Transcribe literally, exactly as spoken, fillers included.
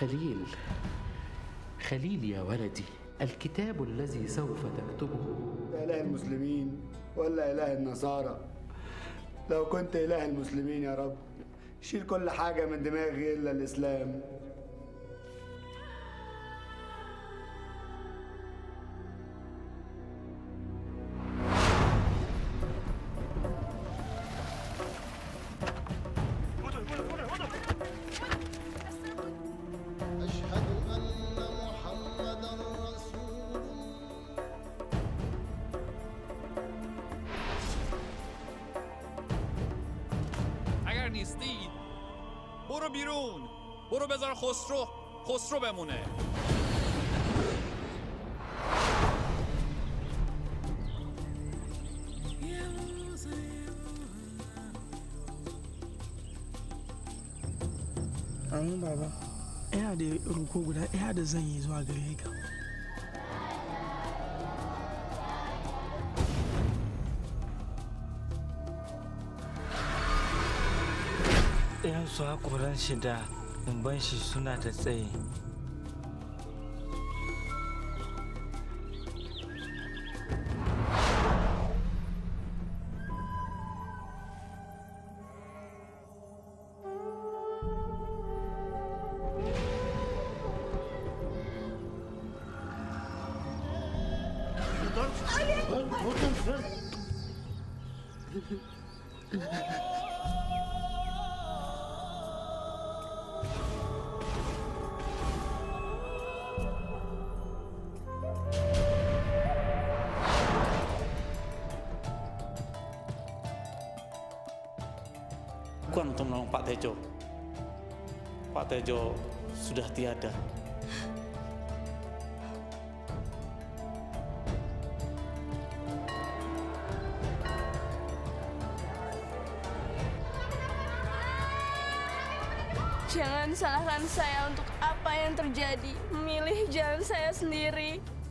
خليل خليل يا ولدي، الكتاب الذي سوف تكتبه. إله المسلمين ولا إله النصارى؟ لو كنت إله المسلمين يا رب شيل كل حاجة من دماغي إلا الإسلام. اگر نیستی برو بیرون، برو بذار خسرو خسرو بمونه. Amin baba, ina da ruko guda ɗaya da zan yi zuwa gare ka. Ɗayan su haƙoran shi da kumban shi suna da tsaye. Bukan untuk menolong Pak Tejo. Pak Tejo sudah tiada. Jangan salahkan saya untuk apa yang terjadi. Memilih jalan saya sendiri.